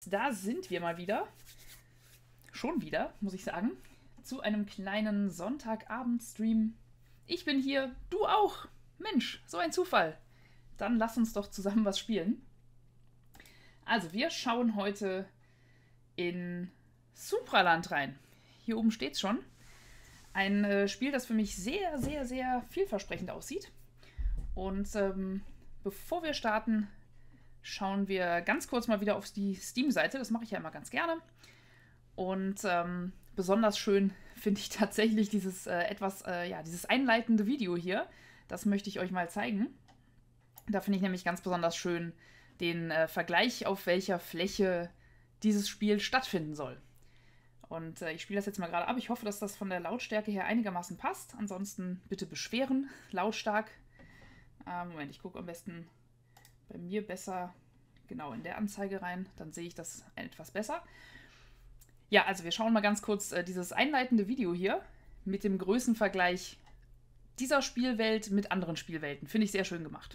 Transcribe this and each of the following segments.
Da sind wir mal wieder. Schon wieder, muss ich sagen. Zu einem kleinen Sonntagabend-Stream. Ich bin hier, du auch. Mensch, so ein Zufall. Dann lass uns doch zusammen was spielen. Also, wir schauen heute in Supraland rein. Hier oben steht's schon. Ein Spiel, das für mich sehr, sehr, sehr vielversprechend aussieht. Und bevor wir starten, schauen wir ganz kurz mal wieder auf die Steam-Seite. Das mache ich ja immer ganz gerne. Und besonders schön finde ich tatsächlich dieses dieses einleitende Video hier. Das möchte ich euch mal zeigen. Da finde ich nämlich ganz besonders schön den Vergleich, auf welcher Fläche dieses Spiel stattfinden soll. Und ich spiele das jetzt mal gerade ab. Ich hoffe, dass das von der Lautstärke her einigermaßen passt. Ansonsten bitte beschweren, lautstark. Moment, ich gucke am besten bei mir besser genau in der Anzeige rein. Dann sehe ich das etwas besser. Ja, also wir schauen mal ganz kurz dieses einleitende Video hier mit dem Größenvergleich dieser Spielwelt mit anderen Spielwelten. Finde ich sehr schön gemacht.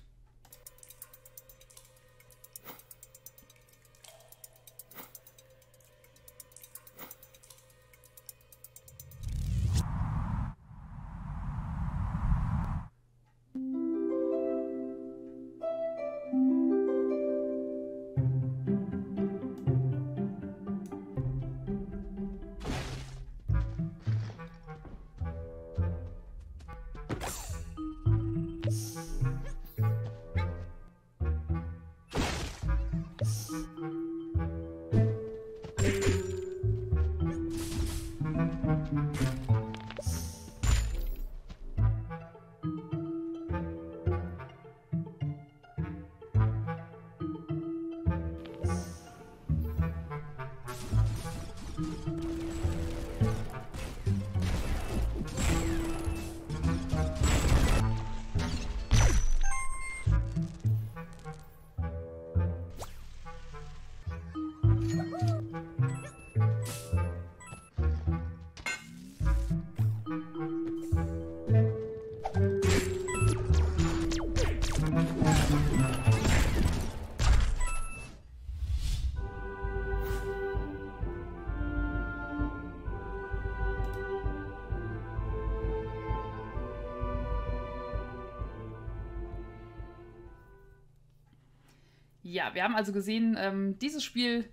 Ja, wir haben also gesehen, dieses Spiel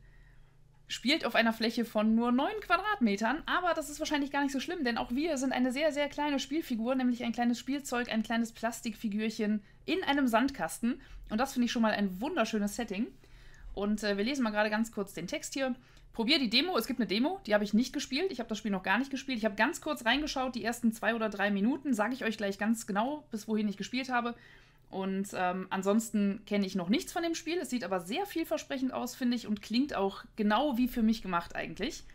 spielt auf einer Fläche von nur 9 Quadratmetern, aber das ist wahrscheinlich gar nicht so schlimm, denn auch wir sind eine sehr, sehr kleine Spielfigur, nämlich ein kleines Spielzeug, ein kleines Plastikfigürchen in einem Sandkasten. Und das finde ich schon mal ein wunderschönes Setting. Und wir lesen mal gerade ganz kurz den Text hier. Probier die Demo. Es gibt eine Demo, die habe ich nicht gespielt. Ich habe das Spiel noch gar nicht gespielt. Ich habe ganz kurz reingeschaut, die ersten 2 oder 3 Minuten. Sage ich euch gleich ganz genau, bis wohin ich gespielt habe. Und ansonsten kenne ich noch nichts von dem Spiel. Es sieht aber sehr vielversprechend aus, finde ich, und klingt auch genau wie für mich gemacht eigentlich.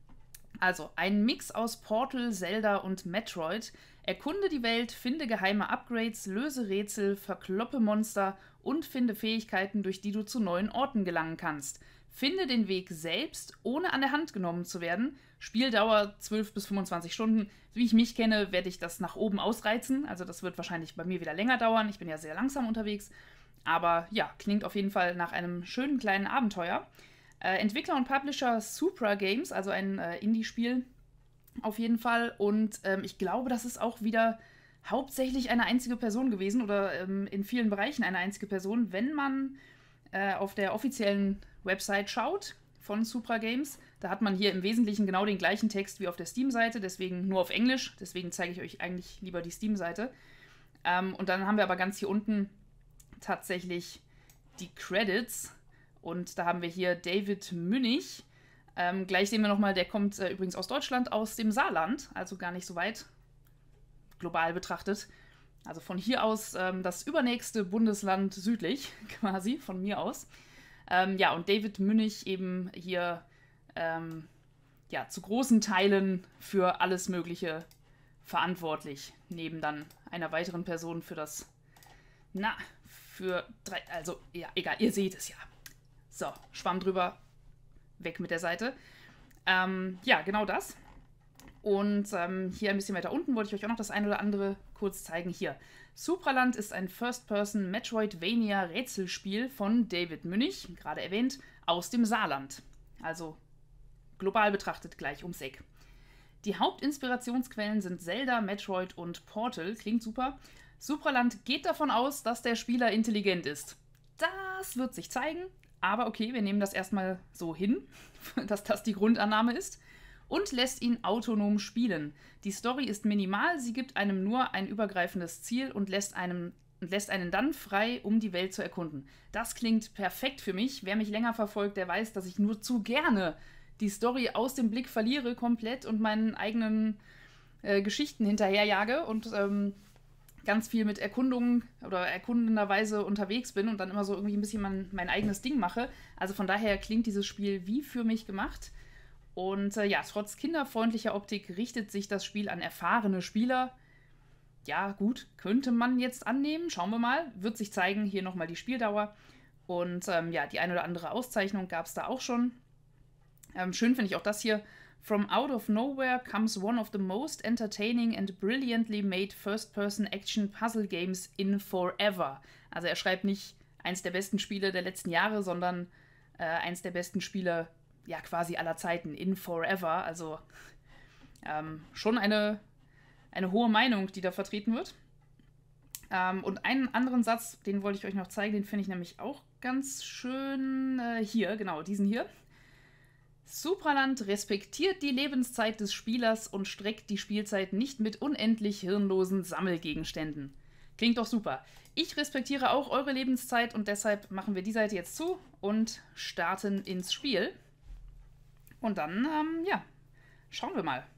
Also, ein Mix aus Portal, Zelda und Metroid. Erkunde die Welt, finde geheime Upgrades, löse Rätsel, verkloppe Monster und finde Fähigkeiten, durch die du zu neuen Orten gelangen kannst. Finde den Weg selbst, ohne an der Hand genommen zu werden. Spieldauer 12 bis 25 Stunden. Wie ich mich kenne, werde ich das nach oben ausreizen. Also das wird wahrscheinlich bei mir wieder länger dauern. Ich bin ja sehr langsam unterwegs. Aber ja, klingt auf jeden Fall nach einem schönen kleinen Abenteuer. Entwickler und Publisher Supra Games, also ein Indie-Spiel auf jeden Fall. Und ich glaube, das ist auch wieder hauptsächlich eine einzige Person gewesen oder in vielen Bereichen eine einzige Person, wenn man auf der offiziellen Website schaut von Supra Games. Da hat man hier im Wesentlichen genau den gleichen Text wie auf der Steam-Seite, deswegen nur auf Englisch. Deswegen zeige ich euch eigentlich lieber die Steam-Seite. Und dann haben wir aber ganz hier unten tatsächlich die Credits. Und da haben wir hier David Münnig. Gleich sehen wir nochmal, der kommt übrigens aus Deutschland, aus dem Saarland. Also gar nicht so weit, global betrachtet. Also von hier aus das übernächste Bundesland südlich, quasi, von mir aus. Ja, und David Münnig eben hier zu großen Teilen für alles Mögliche verantwortlich. Neben dann einer weiteren Person für das, also, ja, egal, ihr seht es ja. So, Schwamm drüber, weg mit der Seite. Ja, genau das. Und hier ein bisschen weiter unten wollte ich euch auch noch das ein oder andere kurz zeigen. Hier. Supraland ist ein First-Person-Metroidvania-Rätselspiel von David Münnig, gerade erwähnt, aus dem Saarland. Also global betrachtet gleich ums Eck. Die Hauptinspirationsquellen sind Zelda, Metroid und Portal. Klingt super. Supraland geht davon aus, dass der Spieler intelligent ist. Das wird sich zeigen, aber okay, wir nehmen das erstmal so hin, dass das die Grundannahme ist. Und lässt ihn autonom spielen. Die Story ist minimal, sie gibt einem nur ein übergreifendes Ziel und lässt einen dann frei, um die Welt zu erkunden. Das klingt perfekt für mich. Wer mich länger verfolgt, der weiß, dass ich nur zu gerne die Story aus dem Blick verliere komplett und meinen eigenen Geschichten hinterherjage und ganz viel mit Erkundungen oder erkundenderweise unterwegs bin und dann immer so irgendwie ein bisschen mein eigenes Ding mache. Also von daher klingt dieses Spiel wie für mich gemacht. Und ja, trotz kinderfreundlicher Optik richtet sich das Spiel an erfahrene Spieler. Ja, gut, könnte man jetzt annehmen. Schauen wir mal. Wird sich zeigen. Hier nochmal die Spieldauer. Und ja, die eine oder andere Auszeichnung gab es da auch schon. Schön finde ich auch das hier. From out of nowhere comes one of the most entertaining and brilliantly made first-person action puzzle games in forever. Also er schreibt nicht eins der besten Spiele der letzten Jahre, sondern eins der besten Spiele ja quasi aller Zeiten, in forever. Also schon eine hohe Meinung, die da vertreten wird. Und einen anderen Satz, den wollte ich euch noch zeigen, den finde ich nämlich auch ganz schön hier, genau, diesen hier. Supraland respektiert die Lebenszeit des Spielers und streckt die Spielzeit nicht mit unendlich hirnlosen Sammelgegenständen. Klingt doch super. Ich respektiere auch eure Lebenszeit und deshalb machen wir die Seite jetzt zu und starten ins Spiel. Und dann, ja, schauen wir mal.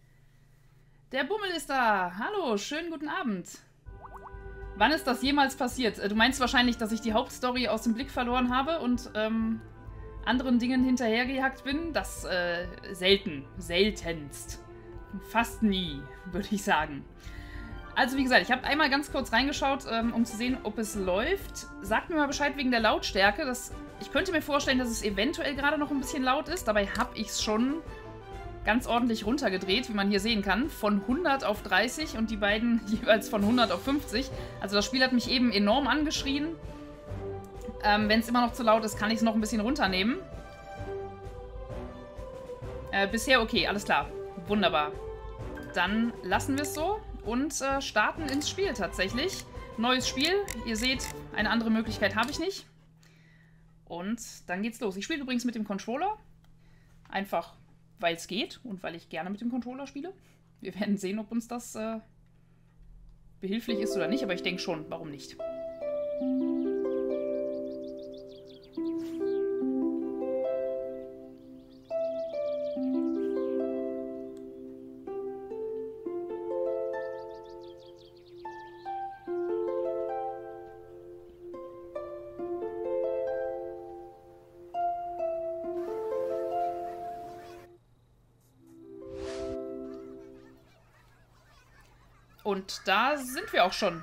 Der Bummel ist da. Hallo, schönen guten Abend. Wann ist das jemals passiert? Du meinst wahrscheinlich, dass ich die Hauptstory aus dem Blick verloren habe und anderen Dingen hinterhergejagt bin? Das seltenst. Fast nie, würde ich sagen. Also wie gesagt, ich habe einmal ganz kurz reingeschaut, um zu sehen, ob es läuft. Sagt mir mal Bescheid wegen der Lautstärke. Ich könnte mir vorstellen, dass es eventuell gerade noch ein bisschen laut ist. Dabei habe ich es schon ganz ordentlich runtergedreht, wie man hier sehen kann. Von 100 auf 30 und die beiden jeweils von 100 auf 50. Also das Spiel hat mich eben enorm angeschrien. Wenn es immer noch zu laut ist, kann ich es noch ein bisschen runternehmen. Bisher okay, alles klar. Wunderbar. Dann lassen wir es so und starten ins Spiel tatsächlich. Neues Spiel. Ihr seht, eine andere Möglichkeit habe ich nicht. Und dann geht's los. Ich spiele übrigens mit dem Controller. Einfach, weil es geht und weil ich gerne mit dem Controller spiele. Wir werden sehen, ob uns das behilflich ist oder nicht, aber ich denke schon, warum nicht. Und da sind wir auch schon.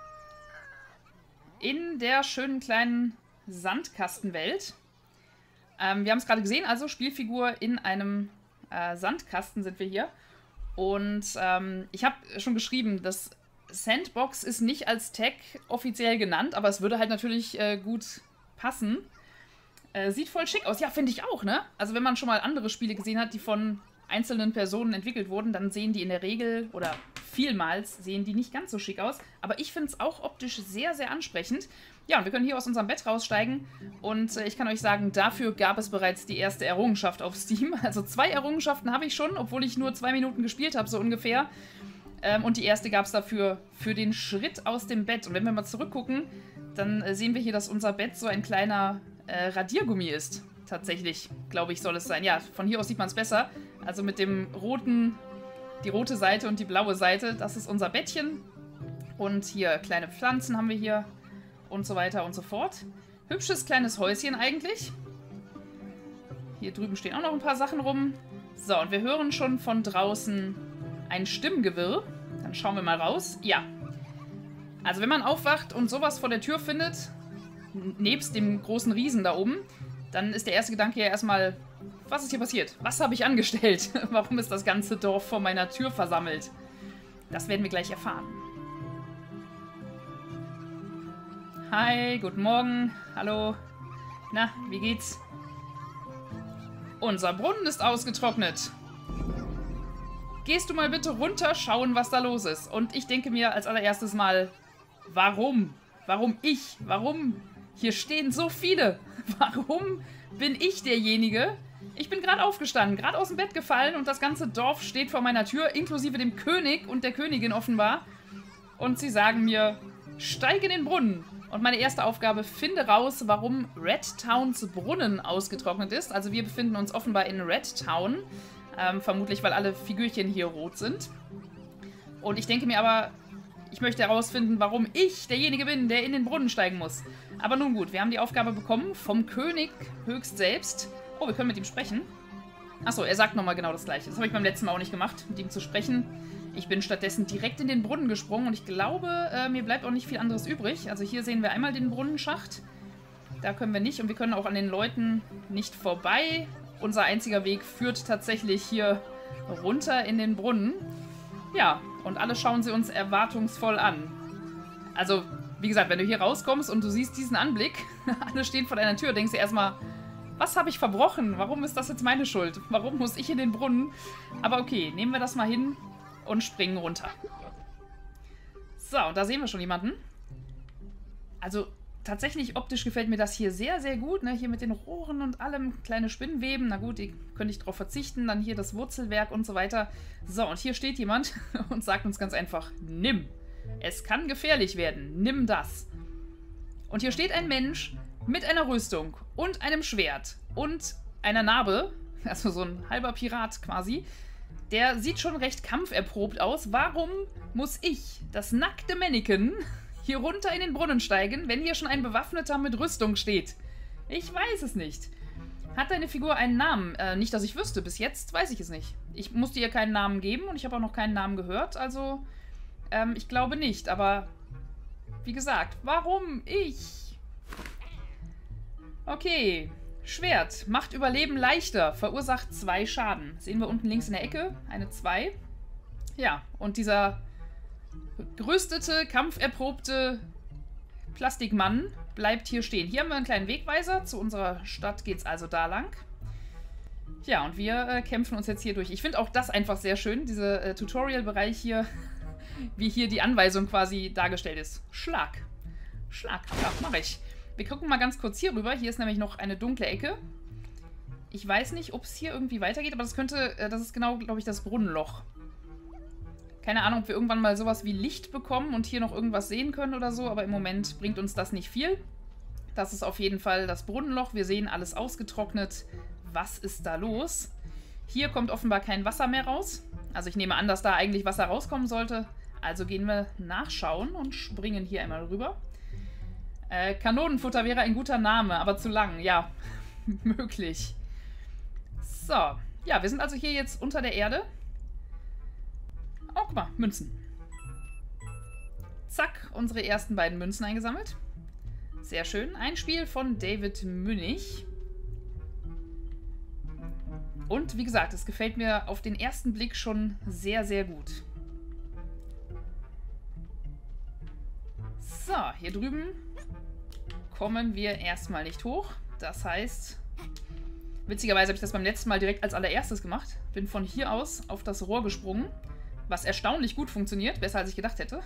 In der schönen kleinen Sandkastenwelt. Wir haben es gerade gesehen, also Spielfigur in einem Sandkasten sind wir hier. Und ich habe schon geschrieben, das Sandbox ist nicht als Tag offiziell genannt, aber es würde halt natürlich gut passen. Sieht voll schick aus. Ja, finde ich auch, ne? Also wenn man schon mal andere Spiele gesehen hat, die von einzelnen Personen entwickelt wurden, dann sehen die in der Regel oder vielmals sehen die nicht ganz so schick aus. Aber ich finde es auch optisch sehr, sehr ansprechend. Ja, und wir können hier aus unserem Bett raussteigen. Und ich kann euch sagen, dafür gab es bereits die erste Errungenschaft auf Steam. Also 2 Errungenschaften habe ich schon, obwohl ich nur 2 Minuten gespielt habe, so ungefähr. Und die erste gab es dafür für den Schritt aus dem Bett. Und wenn wir mal zurückgucken, dann sehen wir hier, dass unser Bett so ein kleiner Radiergummi ist. Tatsächlich, glaube ich, soll es sein. Ja, von hier aus sieht man es besser. Also mit dem roten, die rote Seite und die blaue Seite, das ist unser Bettchen. Und hier kleine Pflanzen haben wir hier und so weiter und so fort. Hübsches kleines Häuschen eigentlich. Hier drüben stehen auch noch ein paar Sachen rum. So, und wir hören schon von draußen ein Stimmgewirr. Dann schauen wir mal raus. Ja. Also wenn man aufwacht und sowas vor der Tür findet, nebst dem großen Riesen da oben, dann ist der erste Gedanke ja erstmal, was ist hier passiert? Was habe ich angestellt? Warum ist das ganze Dorf vor meiner Tür versammelt? Das werden wir gleich erfahren. Hi, guten Morgen. Hallo. Na, wie geht's? Unser Brunnen ist ausgetrocknet. Gehst du mal bitte runter, schauen, was da los ist. Und ich denke mir als allererstes mal, warum? Warum ich? Warum? Hier stehen so viele. Warum bin ich derjenige? Ich bin gerade aufgestanden, gerade aus dem Bett gefallen und das ganze Dorf steht vor meiner Tür, inklusive dem König und der Königin offenbar. Und sie sagen mir, steig in den Brunnen. Und meine erste Aufgabe, finde raus, warum Red Towns Brunnen ausgetrocknet ist. Also wir befinden uns offenbar in Red Town. Vermutlich, weil alle Figürchen hier rot sind. Und ich denke mir aber, ich möchte herausfinden, warum ich derjenige bin, der in den Brunnen steigen muss. Aber nun gut, wir haben die Aufgabe bekommen vom König höchst selbst. Oh, wir können mit ihm sprechen. Achso, er sagt nochmal genau das Gleiche. Das habe ich beim letzten Mal auch nicht gemacht, mit ihm zu sprechen. Ich bin stattdessen direkt in den Brunnen gesprungen und ich glaube, mir bleibt auch nicht viel anderes übrig. Also hier sehen wir einmal den Brunnenschacht. Da können wir nicht und wir können auch an den Leuten nicht vorbei. Unser einziger Weg führt tatsächlich hier runter in den Brunnen. Ja, und alle schauen sie uns erwartungsvoll an. Also, wie gesagt, wenn du hier rauskommst und du siehst diesen Anblick, alle stehen vor deiner Tür, denkst du erstmal, was habe ich verbrochen? Warum ist das jetzt meine Schuld? Warum muss ich in den Brunnen? Aber okay, nehmen wir das mal hin und springen runter. So, und da sehen wir schon jemanden. Also, tatsächlich optisch gefällt mir das hier sehr, sehr gut. Ne? Hier mit den Rohren und allem, kleine Spinnweben. Na gut, die könnte ich drauf verzichten. Dann hier das Wurzelwerk und so weiter. So, und hier steht jemand und sagt uns ganz einfach, nimm. Es kann gefährlich werden. Nimm das. Und hier steht ein Mensch mit einer Rüstung und einem Schwert und einer Narbe. Also so ein halber Pirat quasi. Der sieht schon recht kampferprobt aus. Warum muss ich, das nackte Mannequin, hier runter in den Brunnen steigen, wenn hier schon ein Bewaffneter mit Rüstung steht? Ich weiß es nicht. Hat deine Figur einen Namen? Nicht, dass ich wüsste. Bis jetzt weiß ich es nicht. Ich musste ihr keinen Namen geben und ich habe auch noch keinen Namen gehört. Also, ich glaube nicht. Aber, wie gesagt, warum ich? Okay. Schwert. Macht Überleben leichter. Verursacht 2 Schaden. Sehen wir unten links in der Ecke. Eine 2. Ja, und dieser gerüstete, kampferprobte Plastikmann bleibt hier stehen. Hier haben wir einen kleinen Wegweiser. Zu unserer Stadt geht es also da lang. Ja, und wir kämpfen uns jetzt hier durch. Ich finde auch das einfach sehr schön, dieser Tutorial-Bereich hier, wie hier die Anweisung quasi dargestellt ist. Schlag. Schlag. Ja, mache ich. Wir gucken mal ganz kurz hier rüber. Hier ist nämlich noch eine dunkle Ecke. Ich weiß nicht, ob es hier irgendwie weitergeht, aber das ist genau, glaube ich, das Brunnenloch. Keine Ahnung, ob wir irgendwann mal sowas wie Licht bekommen und hier noch irgendwas sehen können oder so, aber im Moment bringt uns das nicht viel. Das ist auf jeden Fall das Brunnenloch. Wir sehen, alles ausgetrocknet. Was ist da los? Hier kommt offenbar kein Wasser mehr raus. Also ich nehme an, dass da eigentlich Wasser rauskommen sollte. Also gehen wir nachschauen und springen hier einmal rüber. Kanonenfutter wäre ein guter Name, aber zu lang. Ja, möglich. So, ja, wir sind also hier jetzt unter der Erde. Oh, guck mal, Münzen. Zack, unsere ersten beiden Münzen eingesammelt. Sehr schön. Ein Spiel von David Münnig. Und wie gesagt, es gefällt mir auf den ersten Blick schon sehr, sehr gut. So, hier drüben kommen wir erstmal nicht hoch. Das heißt, witzigerweise habe ich das beim letzten Mal direkt als allererstes gemacht. Bin von hier aus auf das Rohr gesprungen, was erstaunlich gut funktioniert, besser als ich gedacht hätte.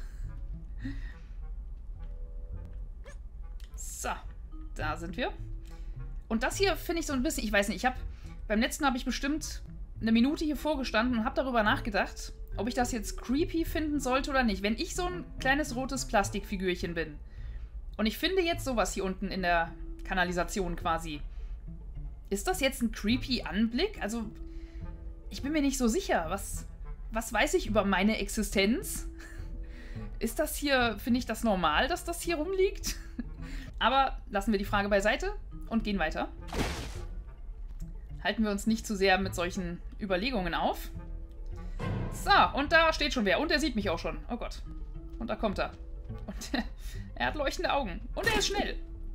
So, da sind wir. Und das hier finde ich so ein bisschen, ich weiß nicht, beim letzten habe ich bestimmt eine Minute hier vorgestanden und habe darüber nachgedacht, ob ich das jetzt creepy finden sollte oder nicht. Wenn ich so ein kleines rotes Plastikfigürchen bin und ich finde jetzt sowas hier unten in der Kanalisation quasi, ist das jetzt ein creepy Anblick? Also, ich bin mir nicht so sicher. Was weiß ich über meine Existenz? Ist das hier, finde ich das normal, dass das hier rumliegt? Aber lassen wir die Frage beiseite und gehen weiter. Halten wir uns nicht zu sehr mit solchen Überlegungen auf. So, und da steht schon wer. Und er sieht mich auch schon. Oh Gott. Und da kommt er. Und er hat leuchtende Augen. Und er ist schnell.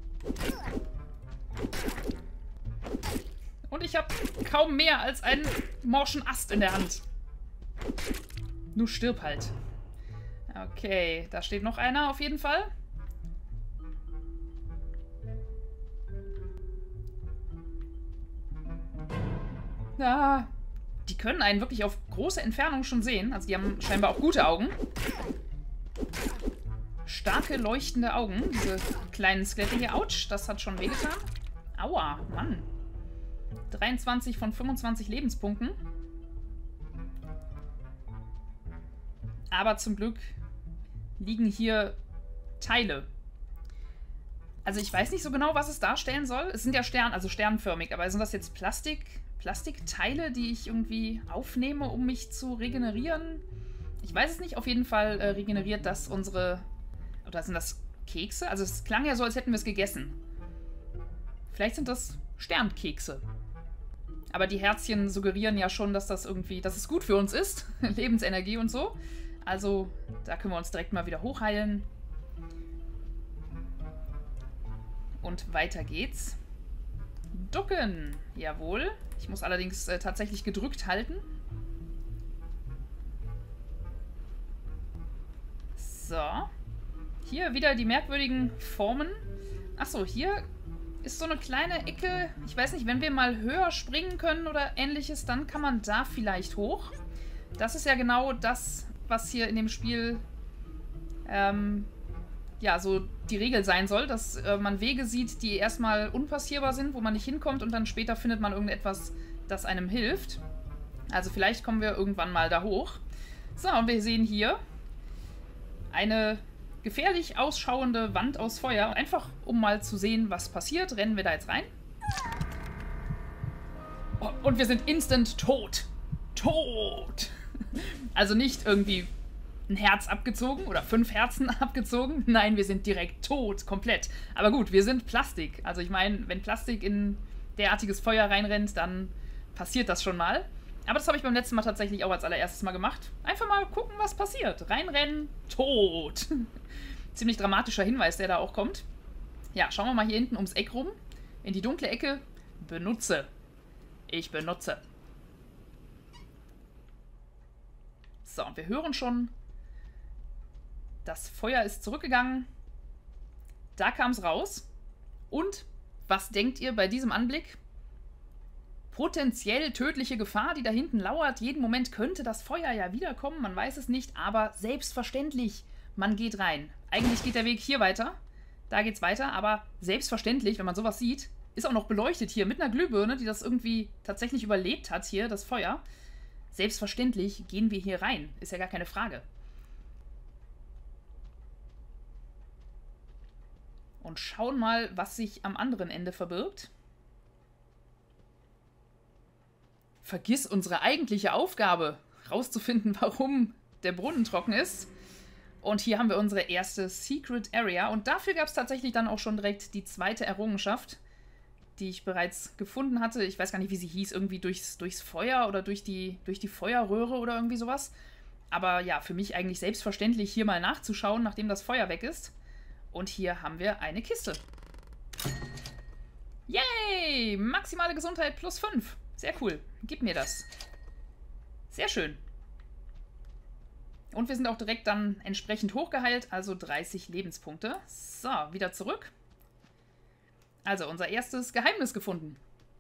Und ich habe kaum mehr als einen morschen Ast in der Hand. Nur stirb halt. Okay, da steht noch einer auf jeden Fall. Ja, die können einen wirklich auf große Entfernung schon sehen. Also die haben scheinbar auch gute Augen. Starke, leuchtende Augen. Diese kleinen Skelette hier. Autsch, das hat schon wehgetan. Aua, Mann. 23 von 25 Lebenspunkten. Aber zum Glück liegen hier Teile. Also ich weiß nicht so genau, was es darstellen soll. Es sind ja sternförmig, aber sind das jetzt Plastikteile, die ich irgendwie aufnehme, um mich zu regenerieren? Ich weiß es nicht. Auf jeden Fall regeneriert das unsere... Oder sind das Kekse? Also es klang ja so, als hätten wir es gegessen. Vielleicht sind das Sternkekse. Aber die Herzchen suggerieren ja schon, dass das irgendwie, dass es gut für uns ist. Lebensenergie und so. Also da können wir uns direkt mal wieder hochheilen. Und weiter geht's. Ducken. Jawohl. Ich muss allerdings tatsächlich gedrückt halten. So. Hier wieder die merkwürdigen Formen. Achso, hier ist so eine kleine Ecke. Ich weiß nicht, wenn wir mal höher springen können oder ähnliches, dann kann man da vielleicht hoch. Das ist ja genau das, was hier in dem Spiel ja, so die Regel sein soll, dass man Wege sieht, die erstmal unpassierbar sind, wo man nicht hinkommt und dann später findet man irgendetwas, das einem hilft. Also vielleicht kommen wir irgendwann mal da hoch. So, und wir sehen hier eine gefährlich ausschauende Wand aus Feuer. Einfach, um mal zu sehen, was passiert, rennen wir da jetzt rein. Oh, und wir sind instant tot. Tot! Also nicht irgendwie ein Herz abgezogen oder 5 Herzen abgezogen. Nein, wir sind direkt tot, komplett. Aber gut, wir sind Plastik. Also ich meine, wenn Plastik in derartiges Feuer reinrennt, dann passiert das schon mal. Aber das habe ich beim letzten Mal tatsächlich auch als allererstes mal gemacht. Einfach mal gucken, was passiert. Reinrennen, tot. Ziemlich dramatischer Hinweis, der da auch kommt. Ja, schauen wir mal hier hinten ums Eck rum. In die dunkle Ecke. Benutze. Ich benutze. So, und wir hören schon, das Feuer ist zurückgegangen. Da kam es raus. Und was denkt ihr bei diesem Anblick? Potenziell tödliche Gefahr, die da hinten lauert. Jeden Moment könnte das Feuer ja wiederkommen, man weiß es nicht, aber selbstverständlich, man geht rein. Eigentlich geht der Weg hier weiter, da geht's weiter, aber selbstverständlich, wenn man sowas sieht, ist auch noch beleuchtet hier mit einer Glühbirne, die das irgendwie tatsächlich überlebt hat hier, das Feuer. Selbstverständlich gehen wir hier rein, ist ja gar keine Frage. Und schauen mal, was sich am anderen Ende verbirgt. Vergiss unsere eigentliche Aufgabe, rauszufinden, warum der Brunnen trocken ist. Und hier haben wir unsere erste Secret Area. Und dafür gab es tatsächlich dann auch schon direkt die zweite Errungenschaft, die ich bereits gefunden hatte. Ich weiß gar nicht, wie sie hieß. Irgendwie durchs Feuer oder durch die Feuerröhre oder irgendwie sowas. Aber ja, für mich eigentlich selbstverständlich, hier mal nachzuschauen, nachdem das Feuer weg ist. Und hier haben wir eine Kiste. Yay! Maximale Gesundheit plus 5. Sehr cool. Gib mir das. Sehr schön. Und wir sind auch direkt dann entsprechend hochgeheilt, also 30 Lebenspunkte. So, wieder zurück. Also, unser erstes Geheimnis gefunden.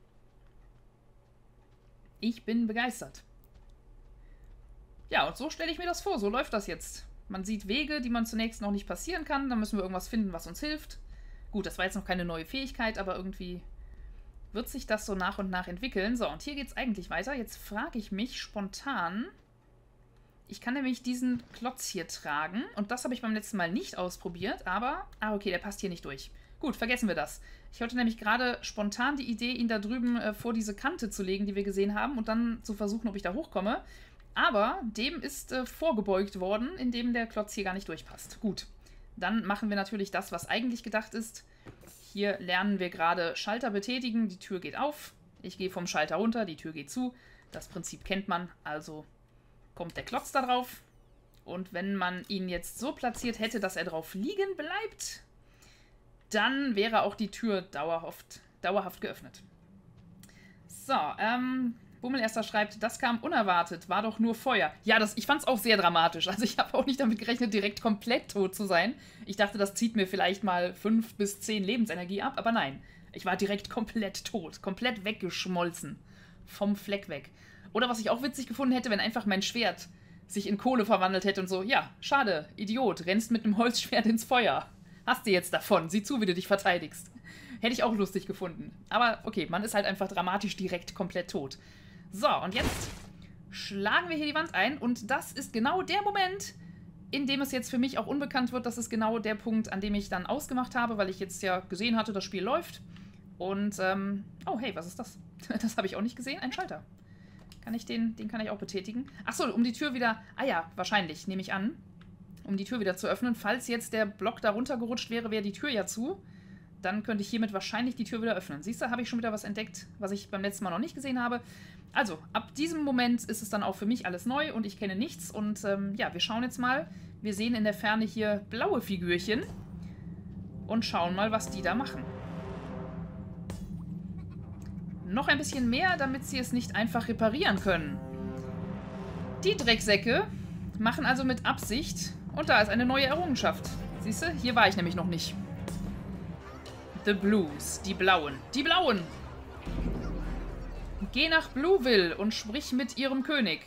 Ich bin begeistert. Ja, und so stelle ich mir das vor. So läuft das jetzt. Man sieht Wege, die man zunächst noch nicht passieren kann. Dann müssen wir irgendwas finden, was uns hilft. Gut, das war jetzt noch keine neue Fähigkeit, aber irgendwie wird sich das so nach und nach entwickeln. So, und hier geht es eigentlich weiter. Jetzt frage ich mich spontan... Ich kann nämlich diesen Klotz hier tragen. Und das habe ich beim letzten Mal nicht ausprobiert, aber... Ah, okay, der passt hier nicht durch. Gut, vergessen wir das. Ich hatte nämlich gerade spontan die Idee, ihn da drüben vor diese Kante zu legen, die wir gesehen haben, und dann zu versuchen, ob ich da hochkomme. Aber dem ist vorgebeugt worden, indem der Klotz hier gar nicht durchpasst. Gut, dann machen wir natürlich das, was eigentlich gedacht ist. Hier lernen wir gerade Schalter betätigen. Die Tür geht auf. Ich gehe vom Schalter runter, die Tür geht zu. Das Prinzip kennt man, also kommt der Klotz da drauf. Und wenn man ihn jetzt so platziert hätte, dass er drauf liegen bleibt, dann wäre auch die Tür dauerhaft geöffnet. So, Bummelerster schreibt, das kam unerwartet, war doch nur Feuer. Ja, ich fand es auch sehr dramatisch. Also ich habe auch nicht damit gerechnet, direkt komplett tot zu sein. Ich dachte, das zieht mir vielleicht mal 5 bis 10 Lebensenergie ab, aber nein. Ich war direkt komplett tot, komplett weggeschmolzen. vom Fleck weg. Oder was ich auch witzig gefunden hätte, wenn einfach mein Schwert sich in Kohle verwandelt hätte und so, ja, schade, Idiot, rennst mit einem Holzschwert ins Feuer. Hast du jetzt davon, sieh zu, wie du dich verteidigst. Hätte ich auch lustig gefunden. Aber okay, man ist halt einfach dramatisch direkt komplett tot. So, und jetzt schlagen wir hier die Wand ein und das ist genau der Moment, in dem es jetzt für mich auch unbekannt wird. Das ist genau der Punkt, an dem ich dann ausgemacht habe, weil ich jetzt ja gesehen hatte, das Spiel läuft. Und, oh hey, was ist das? Das habe ich auch nicht gesehen, ein Schalter. Den kann ich auch betätigen. Achso, um die Tür wieder, ah ja, wahrscheinlich, nehme ich an, um die Tür wieder zu öffnen. Falls jetzt der Block da runtergerutscht wäre, wäre die Tür ja zu. Dann könnte ich hiermit wahrscheinlich die Tür wieder öffnen. Siehst du, habe ich schon wieder was entdeckt, was ich beim letzten Mal noch nicht gesehen habe. Also, ab diesem Moment ist es dann auch für mich alles neu und ich kenne nichts. Und ja, wir schauen jetzt mal. Wir sehen in der Ferne hier blaue Figürchen und schauen mal, was die da machen. Noch ein bisschen mehr, damit sie es nicht einfach reparieren können. Die Drecksäcke machen also mit Absicht. Und da ist eine neue Errungenschaft. Siehst du, hier war ich nämlich noch nicht. The Blues, die Blauen. Die Blauen! Geh nach Blueville und sprich mit ihrem König.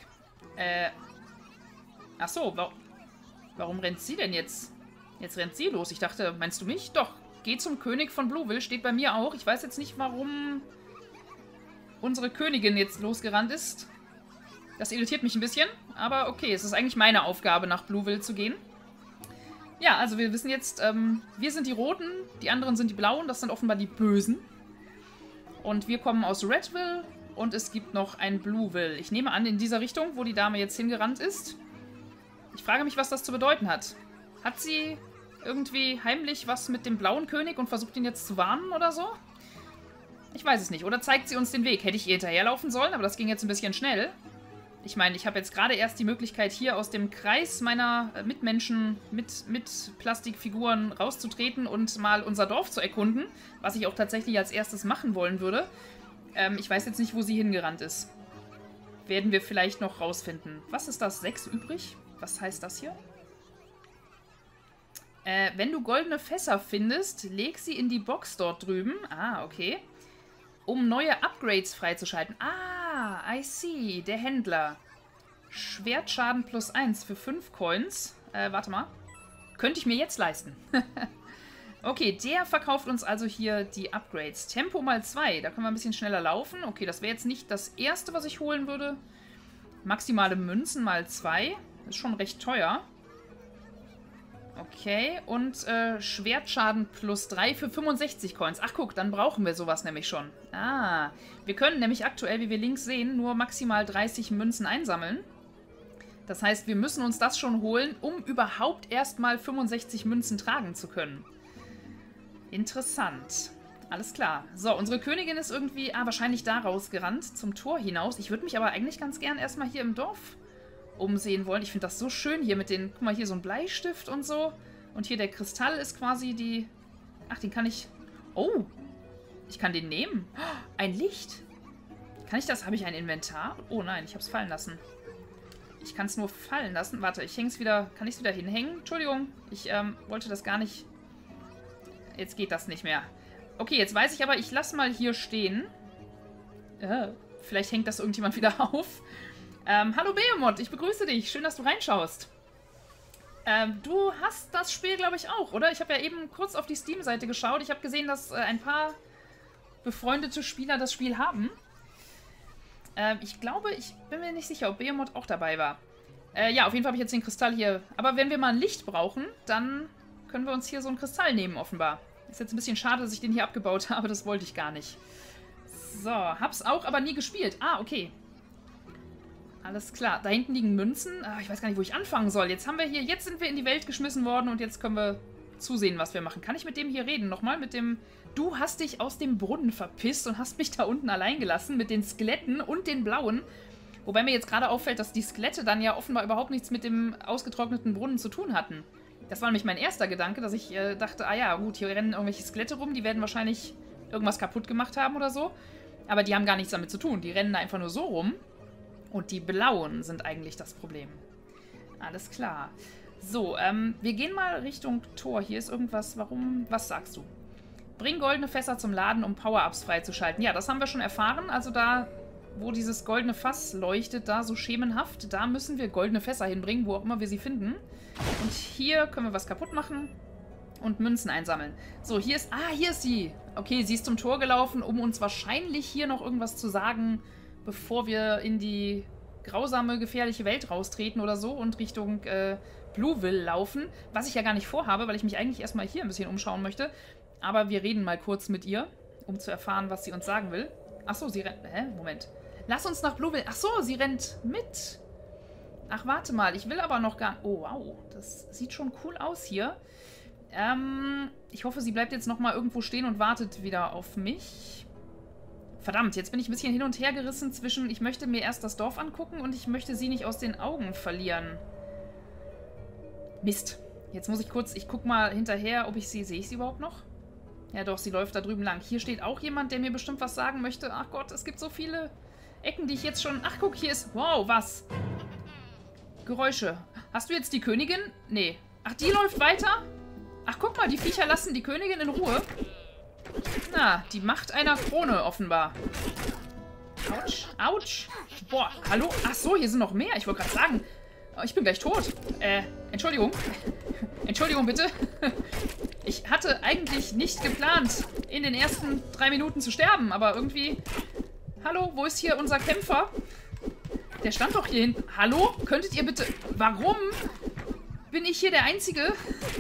Ach so, warum rennt sie denn jetzt? Jetzt rennt sie los. Ich dachte, meinst du mich? Doch, geh zum König von Blueville, steht bei mir auch. Ich weiß jetzt nicht, warum unsere Königin jetzt losgerannt ist. Das irritiert mich ein bisschen, aber okay, es ist eigentlich meine Aufgabe, nach Blueville zu gehen. Ja, also wir wissen jetzt, wir sind die Roten, die anderen sind die Blauen, das sind offenbar die Bösen. Und wir kommen aus Redville und es gibt noch ein Blueville. Ich nehme an, in dieser Richtung, wo die Dame jetzt hingerannt ist. Ich frage mich, was das zu bedeuten hat. Hat sie irgendwie heimlich was mit dem blauen König und versucht ihn jetzt zu warnen oder so? Ich weiß es nicht. Oder zeigt sie uns den Weg? Hätte ich ihr hinterherlaufen sollen, aber das ging jetzt ein bisschen schnell. Ich meine, ich habe jetzt gerade erst die Möglichkeit, hier aus dem Kreis meiner Mitmenschen mit Plastikfiguren rauszutreten und mal unser Dorf zu erkunden, was ich auch tatsächlich als erstes machen wollen würde. Ich weiß jetzt nicht, wo sie hingerannt ist. Werden wir vielleicht noch rausfinden. Was ist das? 6 übrig? Was heißt das hier? Wenn du goldene Fässer findest, leg sie in die Box dort drüben. Ah, okay. Um neue Upgrades freizuschalten. Ah, I see. Der Händler. Schwertschaden plus 1 für 5 Coins. Warte mal. Könnte ich mir jetzt leisten. Okay, der verkauft uns also hier die Upgrades. Tempo mal 2. Da können wir ein bisschen schneller laufen. Okay, das wäre jetzt nicht das erste, was ich holen würde. Maximale Münzen mal 2. Ist schon recht teuer. Okay, und Schwertschaden plus 3 für 65 Coins. Ach guck, dann brauchen wir sowas nämlich schon. Ah, wir können nämlich aktuell, wie wir links sehen, nur maximal 30 Münzen einsammeln. Das heißt, wir müssen uns das schon holen, um überhaupt erstmal 65 Münzen tragen zu können. Interessant. Alles klar. So, unsere Königin ist irgendwie, wahrscheinlich da rausgerannt, zum Tor hinaus. Ich würde mich aber eigentlich ganz gern erstmal hier im Dorf umsehen wollen. Ich finde das so schön hier mit den... Guck mal, hier so ein Bleistift und so. Und hier der Kristall ist quasi die... Ach, den kann ich... Oh! Ich kann den nehmen. Ein Licht! Kann ich das? Habe ich ein Inventar? Oh nein, ich habe es fallen lassen. Ich kann es nur fallen lassen. Warte, ich hänge es wieder... Kann ich es wieder hinhängen? Entschuldigung, ich wollte das gar nicht... Jetzt geht das nicht mehr. Okay, jetzt weiß ich aber, ich lasse mal hier stehen. Vielleicht hängt das irgendjemand wieder auf. Hallo Behemoth, ich begrüße dich. Schön, dass du reinschaust. Du hast das Spiel, glaube ich, auch, oder? Ich habe ja eben kurz auf die Steam-Seite geschaut. Ich habe gesehen, dass ein paar befreundete Spieler das Spiel haben. Ich glaube, ich bin mir nicht sicher, ob Behemoth auch dabei war. Ja, auf jeden Fall habe ich jetzt den Kristall hier. Aber wenn wir mal ein Licht brauchen, dann können wir uns hier so einen Kristall nehmen, offenbar. Ist jetzt ein bisschen schade, dass ich den hier abgebaut habe. Das wollte ich gar nicht. So, hab's auch, aber nie gespielt. Ah, okay. Alles klar. Da hinten liegen Münzen. Ich weiß gar nicht, wo ich anfangen soll. Jetzt sind wir in die Welt geschmissen worden und jetzt können wir zusehen, was wir machen. Kann ich mit dem hier reden? Nochmal mit dem... Du hast dich aus dem Brunnen verpisst und hast mich da unten allein gelassen mit den Skeletten und den Blauen. Wobei mir jetzt gerade auffällt, dass die Skelette dann ja offenbar überhaupt nichts mit dem ausgetrockneten Brunnen zu tun hatten. Das war nämlich mein erster Gedanke, dass ich dachte, ah ja, gut, hier rennen irgendwelche Skelette rum, die werden wahrscheinlich irgendwas kaputt gemacht haben oder so. Aber die haben gar nichts damit zu tun. Die rennen da einfach nur so rum. Und die Blauen sind eigentlich das Problem. Alles klar. So, wir gehen mal Richtung Tor. Hier ist irgendwas. Warum? Was sagst du? Bring goldene Fässer zum Laden, um Power-Ups freizuschalten. Ja, das haben wir schon erfahren. Also da wo dieses goldene Fass leuchtet, da so schemenhaft. Da müssen wir goldene Fässer hinbringen, wo auch immer wir sie finden. Und hier können wir was kaputt machen und Münzen einsammeln. So, hier ist... Ah, hier ist sie. Okay, sie ist zum Tor gelaufen, um uns wahrscheinlich hier noch irgendwas zu sagen, bevor wir in die grausame, gefährliche Welt raustreten oder so und Richtung Blueville laufen. Was ich ja gar nicht vorhabe, weil ich mich eigentlich erstmal hier ein bisschen umschauen möchte. Aber wir reden mal kurz mit ihr, um zu erfahren, was sie uns sagen will. Achso, sie rennt... Hä? Moment. Lass uns nach Blueville... Achso, sie rennt mit. Ach, warte mal. Ich will aber noch gar... Oh, wow. Das sieht schon cool aus hier. Ich hoffe, sie bleibt jetzt nochmal irgendwo stehen und wartet wieder auf mich. Verdammt, jetzt bin ich ein bisschen hin und her gerissen zwischen, ich möchte mir erst das Dorf angucken und ich möchte sie nicht aus den Augen verlieren. Mist. Jetzt muss ich kurz, ich guck mal hinterher, ob ich sie, sehe ich sie überhaupt noch? Ja doch, sie läuft da drüben lang. Hier steht auch jemand, der mir bestimmt was sagen möchte. Ach Gott, es gibt so viele Ecken, die ich jetzt schon... Ach, guck, hier ist... Wow, was? Geräusche. Hast du jetzt die Königin? Nee. Ach, die läuft weiter? Ach, guck mal, die Viecher lassen die Königin in Ruhe. Na, die Macht einer Krone offenbar. Autsch, autsch. Boah, hallo? Ach so, hier sind noch mehr. Ich wollte gerade sagen, ich bin gleich tot. Entschuldigung. Entschuldigung, bitte. Ich hatte eigentlich nicht geplant, in den ersten 3 Minuten zu sterben, aber irgendwie... Hallo, wo ist hier unser Kämpfer? Der stand doch hier hinten. Hallo? Könntet ihr bitte... Warum bin ich hier der Einzige?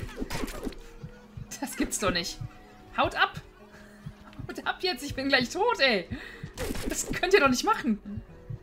Das gibt's doch nicht. Haut ab. Haut ab jetzt, ich bin gleich tot, ey. Das könnt ihr doch nicht machen.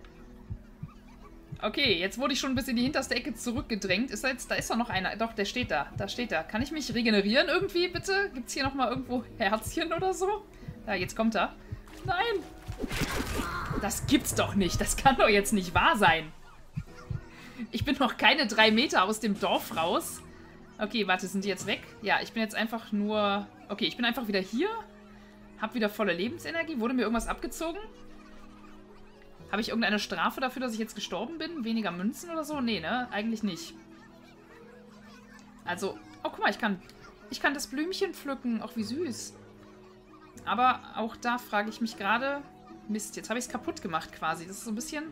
Okay, jetzt wurde ich schon bis in die hinterste Ecke zurückgedrängt. Ist da jetzt, da ist doch noch einer. Doch, der steht da. Da steht er. Kann ich mich regenerieren irgendwie, bitte? Gibt's hier nochmal irgendwo Herzchen oder so? Ja, jetzt kommt er. Nein. Das gibt's doch nicht. Das kann doch jetzt nicht wahr sein. Ich bin noch keine 3 Meter aus dem Dorf raus. Okay, warte, sind die jetzt weg? Ja, ich bin jetzt einfach nur... Okay, ich bin einfach wieder hier. Hab wieder volle Lebensenergie. Wurde mir irgendwas abgezogen? Habe ich irgendeine Strafe dafür, dass ich jetzt gestorben bin? Weniger Münzen oder so? Nee, ne? Eigentlich nicht. Also... Oh, guck mal, ich kann das Blümchen pflücken. Auch wie süß. Aber auch da frage ich mich gerade... Mist, jetzt habe ich es kaputt gemacht quasi. Das ist so ein bisschen...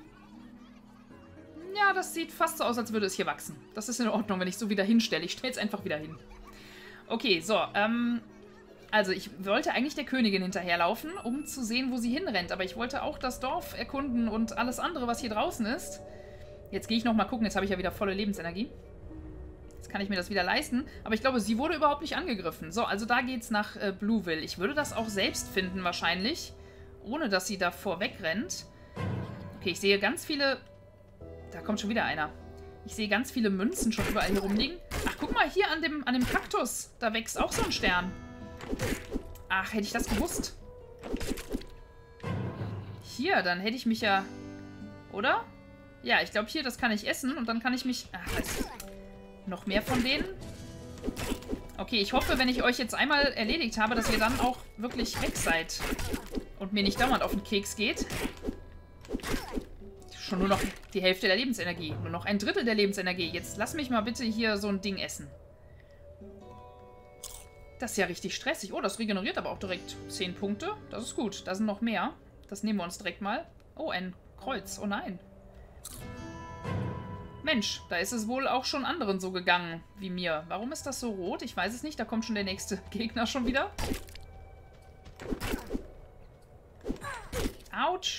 Ja, das sieht fast so aus, als würde es hier wachsen. Das ist in Ordnung, wenn ich so wieder hinstelle. Ich stelle es einfach wieder hin. Okay, so, also ich wollte eigentlich der Königin hinterherlaufen, um zu sehen, wo sie hinrennt. Aber ich wollte auch das Dorf erkunden und alles andere, was hier draußen ist. Jetzt gehe ich nochmal gucken. Jetzt habe ich ja wieder volle Lebensenergie. Jetzt kann ich mir das wieder leisten. Aber ich glaube, sie wurde überhaupt nicht angegriffen. So, also da geht's nach Blueville. Ich würde das auch selbst finden wahrscheinlich, ohne dass sie davor wegrennt. Okay, ich sehe ganz viele... Da kommt schon wieder einer. Ich sehe ganz viele Münzen schon überall hier rumliegen. Ach, guck mal, hier an dem Kaktus. Da wächst auch so ein Stern. Ach, hätte ich das gewusst. Hier, dann hätte ich mich ja... Oder? Ja, ich glaube hier, das kann ich essen. Und dann kann ich mich... Ach, was? Noch mehr von denen? Okay, ich hoffe, wenn ich euch jetzt einmal erledigt habe, dass ihr dann auch wirklich weg seid. Und mir nicht dauernd auf den Keks geht. Schon nur noch die Hälfte der Lebensenergie. Nur noch 1/3 der Lebensenergie. Jetzt lass mich mal bitte hier so ein Ding essen. Das ist ja richtig stressig. Oh, das regeneriert aber auch direkt 10 Punkte. Das ist gut. Da sind noch mehr. Das nehmen wir uns direkt mal. Oh, ein Kreuz. Oh nein. Mensch, da ist es wohl auch schon anderen so gegangen wie mir. Warum ist das so rot? Ich weiß es nicht. Da kommt schon der nächste Gegner schon wieder. Autsch.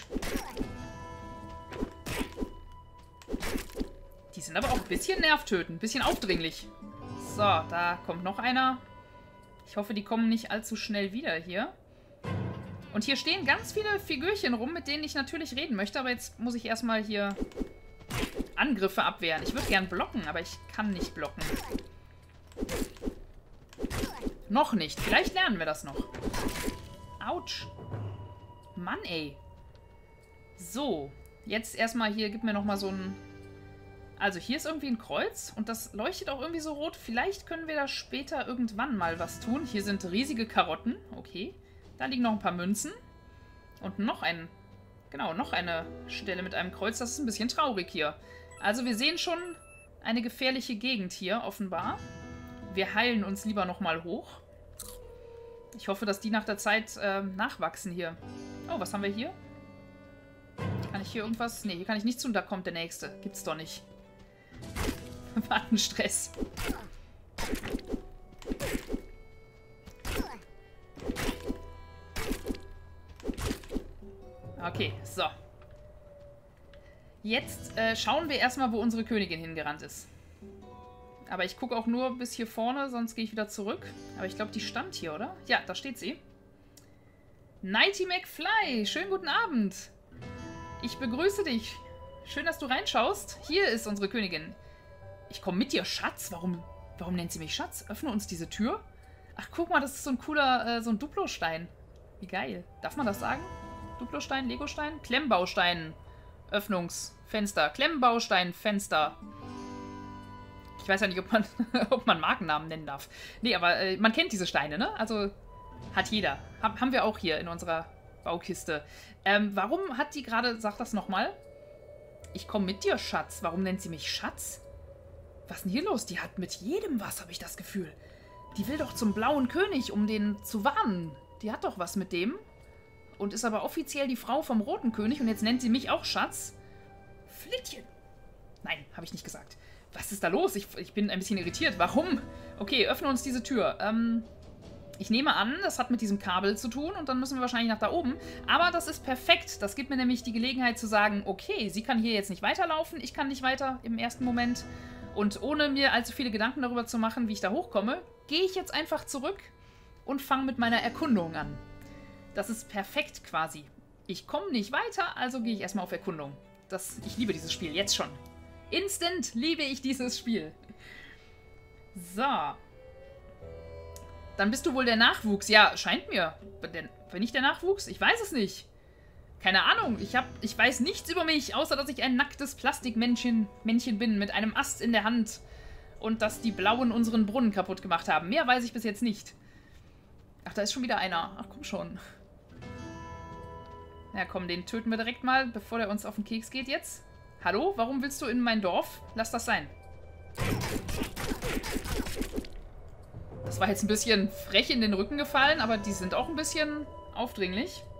Die sind aber auch ein bisschen nervtötend, ein bisschen aufdringlich. So, da kommt noch einer. Ich hoffe, die kommen nicht allzu schnell wieder hier. Und hier stehen ganz viele Figürchen rum, mit denen ich natürlich reden möchte. Aber jetzt muss ich erstmal hier Angriffe abwehren. Ich würde gern blocken, aber ich kann nicht blocken. Noch nicht. Vielleicht lernen wir das noch. Autsch. Mann, ey. So. Jetzt erstmal hier, gib mir nochmal so ein... Also hier ist irgendwie ein Kreuz und das leuchtet auch irgendwie so rot. Vielleicht können wir da später irgendwann mal was tun. Hier sind riesige Karotten. Okay. Da liegen noch ein paar Münzen. Und noch ein... Genau, noch eine Stelle mit einem Kreuz. Das ist ein bisschen traurig hier. Also wir sehen schon eine gefährliche Gegend hier, offenbar. Wir heilen uns lieber nochmal hoch. Ich hoffe, dass die nach der Zeit nachwachsen hier. Oh, was haben wir hier? Kann ich hier irgendwas... Ne, hier kann ich nichts tun. Da kommt der Nächste. Gibt's doch nicht. Wartenstress. Okay, so. Jetzt schauen wir erstmal, wo unsere Königin hingerannt ist. Aber ich gucke auch nur bis hier vorne, sonst gehe ich wieder zurück. Aber ich glaube, die stand hier, oder? Ja, da steht sie. Nighty McFly, schönen guten Abend. Ich begrüße dich. Schön, dass du reinschaust. Hier ist unsere Königin. Ich komme mit dir, Schatz. Warum nennt sie mich Schatz? Öffne uns diese Tür. Ach, guck mal, das ist so ein cooler, so ein Duplostein. Wie geil. Darf man das sagen? Duplostein, Legostein? Klemmbaustein. Öffnungsfenster. Klemmbaustein, Fenster. Ich weiß ja nicht, ob man Markennamen nennen darf. Nee, aber man kennt diese Steine, ne? Also hat jeder. Haben wir auch hier in unserer Baukiste. Warum hat die gerade... Sag das nochmal. Ich komme mit dir, Schatz. Warum nennt sie mich Schatz? Was ist denn hier los? Die hat mit jedem was, habe ich das Gefühl. Die will doch zum Blauen König, um den zu warnen. Die hat doch was mit dem. Und ist aber offiziell die Frau vom Roten König. Und jetzt nennt sie mich auch Schatz. Flittchen. Nein, habe ich nicht gesagt. Was ist da los? Ich bin ein bisschen irritiert. Warum? Okay, öffne uns diese Tür. Ich nehme an, das hat mit diesem Kabel zu tun und dann müssen wir wahrscheinlich nach da oben. Aber das ist perfekt. Das gibt mir nämlich die Gelegenheit zu sagen, okay, sie kann hier jetzt nicht weiterlaufen, ich kann nicht weiter im ersten Moment. Und ohne mir allzu viele Gedanken darüber zu machen, wie ich da hochkomme, gehe ich jetzt einfach zurück und fange mit meiner Erkundung an. Das ist perfekt quasi. Ich komme nicht weiter, also gehe ich erstmal auf Erkundung. Ich liebe dieses Spiel, jetzt schon. Instant liebe ich dieses Spiel. So. Dann bist du wohl der Nachwuchs. Ja, scheint mir. Bin ich der Nachwuchs? Ich weiß es nicht. Keine Ahnung. Ich weiß nichts über mich, außer dass ich ein nacktes Plastikmännchen bin mit einem Ast in der Hand. Und dass die Blauen unseren Brunnen kaputt gemacht haben. Mehr weiß ich bis jetzt nicht. Ach, da ist schon wieder einer. Ach, komm schon. Ja, komm, den töten wir direkt mal, bevor der uns auf den Keks geht jetzt. Hallo? Warum willst du in mein Dorf? Lass das sein. Das war jetzt ein bisschen frech in den Rücken gefallen, aber die sind auch ein bisschen aufdringlich.